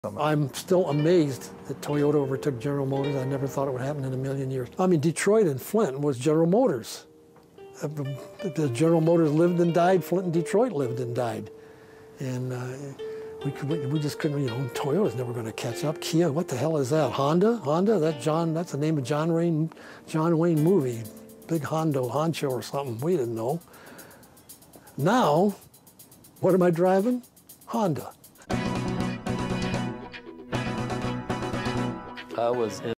I'm still amazed that Toyota overtook General Motors. I never thought it would happen in a million years. I mean, Detroit and Flint was General Motors. The General Motors lived and died. Flint and Detroit lived and died. And we just couldn't, you know, Toyota's never going to catch up. Kia, what the hell is that? Honda? Honda? That's the name of John Wayne movie. Big Honcho or something. We didn't know. Now, what am I driving? Honda. I was